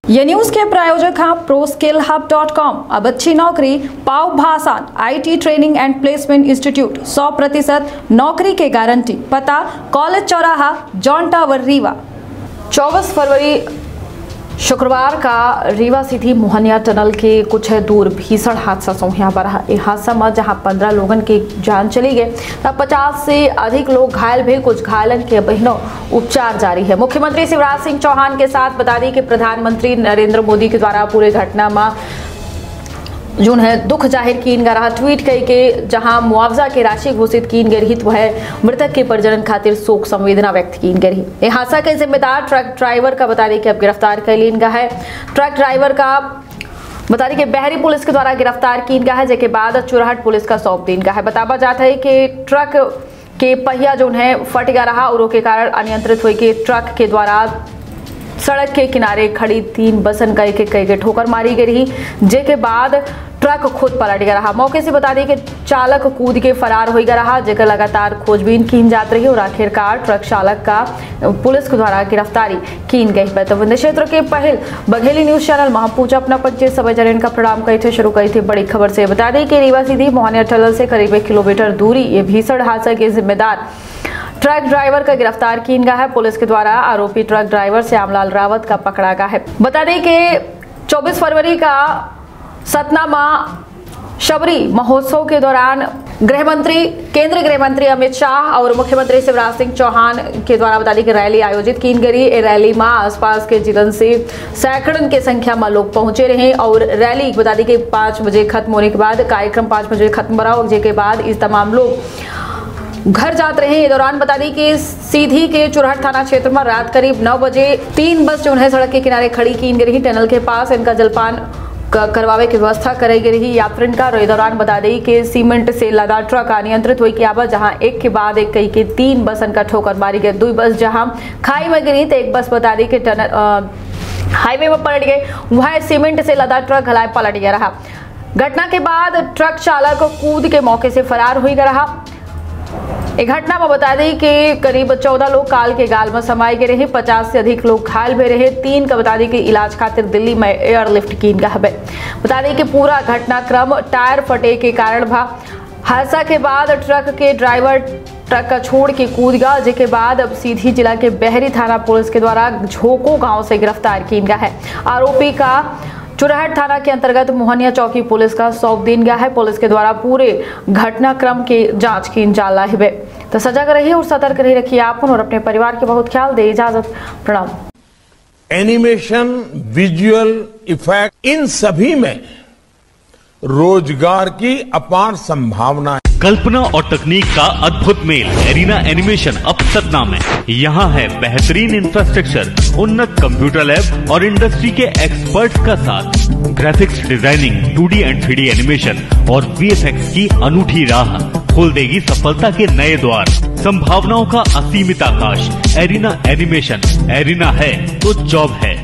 ये न्यूज के प्रायोजक हैं ProSkillHub.com। अब अच्छी नौकरी पाओ भाषण IT training and placement institute 100% नौकरी के गारंटी। पता कॉलेज चौराहा जॉन टावर रीवा। 24 फरवरी शुक्रवार का रीवा सीधी मोहनिया टनल के कुछ दूर भीषण हादसा सोहिया बरहा। एक हादसा में जहां 15 लोगन की जान चली गई तब 50 से अधिक लोग घायल भी। कुछ घायलन के बहनों उपचार जारी है। मुख्यमंत्री शिवराज सिंह चौहान के साथ बता दी कि प्रधानमंत्री नरेंद्र मोदी के द्वारा पूरे घटना में जो है दुख जाहिर किन गा रहा। ट्वीट कई के जहां मुआवजा की राशि घोषित किन गई रही तो वह मृतक के परिजन खातिर शोक संवेदना व्यक्त की गई। यह हादसा के जिम्मेदार ट्रक ड्राइवर का बता दी कि अब गिरफ्तार कर लीन गा है। ट्रक ड्राइवर का बता दी कि बहरी पुलिस के द्वारा गिरफ्तार किन गा है, जेके बाद चुरहट पुलिस का सौंप दीन गा है। बतावा जाता है कि ट्रक के पहिया जो है फट गया रहा और के कारण अनियंत्रित हुई कि ट्रक के द्वारा सड़क के किनारे खड़ी 3 बसन का एक ठोकर मारी गई रही, जेके बाद ट्रक खुद पलट गया रहा। मौके से बता दी कि चालक कूद के फरार हो गया रहा, जेकर लगातार खोजबीन की जात रही और आखिरकार ट्रक चालक का पुलिस के द्वारा गिरफ्तारी की गई। तो क्षेत्र के पहल बघेली न्यूज चैनल महापूजा अपना पंचे सभी जन का प्रणाम कही थे। शुरू करी थी बड़ी खबर से। बता दें कि रीवा सीधी मोहनिया टनल से करीब 1 किलोमीटर दूरी ये भीषण हादसा के जिम्मेदार ट्रक ड्राइवर का गिरफ्तार किया गया है। पुलिस के द्वारा आरोपी ट्रक ड्राइवर श्यामलाल रावत का पकड़ा गया है। बता दें कि 24 फरवरी का सतना में शबरी महोत्सव के दौरान केंद्रीय गृह मंत्री अमित शाह और मुख्यमंत्री शिवराज सिंह चौहान के द्वारा बता दी कि रैली आयोजित की गई। रैली में आसपास के जिलों से सैकड़ों की संख्या में लोग पहुंचे रहे और रैली बता दी कि 5 बजे खत्म होने के बाद कार्यक्रम 5 बजे खत्म रहा और जिसके बाद इस तमाम लोग घर जाते रहे। इस दौरान बता दी कि सीधी के चुरहट थाना क्षेत्र में रात करीब 9 बजे 3 बस जो है सड़क के किनारे खड़ी की गई। टनल के पास इनका जलपान करवावे की व्यवस्था कराई गई रही यात्रियों का। इस दौरान बता दी कि सीमेंट से लदा ट्रक अनियंत्रित हुई कि आवाज जहां एक के बाद एक कई के 3 बसन का ठोकर मारी गई। 2 बस जहां खाई में गिरी तो एक बस बता दी कि टनल हाईवे में पलट गई। वह सीमेंट से लदा ट्रक घलाय पलट गया रहा। घटना के बाद ट्रक चालक कूद के मौके से फरार हो गया रहा। एक घटना में बता दें कि करीब 14 लोग काल के गाल में समाये गए रहे। 50 से अधिक लोग घायल भी रहे। 3 का बता दें कि इलाज खातिर दिल्ली में एयरलिफ्ट की गया है। बता दें कि पूरा घटनाक्रम टायर फटे के कारण भा। हादसा के बाद ट्रक के ड्राइवर ट्रक का छोड़ के कूद गया, जिसके बाद अब सीधी जिला के बहरी थाना पुलिस के द्वारा झोको गांव से गिरफ्तार किया गया है। आरोपी का चुरहट थाना के अंतर्गत मोहनिया चौकी पुलिस का सौंप दिया गया है। पुलिस के द्वारा पूरे घटनाक्रम की जांच की जा रही है। तो सजग रहिए और सतर्क रहिए, रखिए आपन और अपने परिवार के बहुत ख्याल दे। इजाजत, प्रणाम। एनिमेशन, विजुअल इफेक्ट, इन सभी में रोजगार की अपार संभावना है। कल्पना और तकनीक का अद्भुत मेल एरिना एनिमेशन अब सतना में। यहाँ है बेहतरीन इंफ्रास्ट्रक्चर, उन्नत कंप्यूटर लैब और इंडस्ट्री के एक्सपर्ट्स का साथ। Graphics designing, 2D and 3D animation और VFX की अनूठी राह खोल देगी सफलता के नए द्वार। संभावनाओं का असीमित आकाश। एरिना एनिमेशन, एरिना है तो जॉब है।